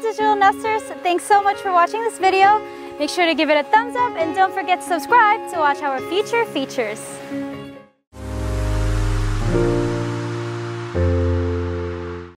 digital nesters, thanks so much for watching this video. Make sure to give it a thumbs up and don't forget to subscribe to watch our future features.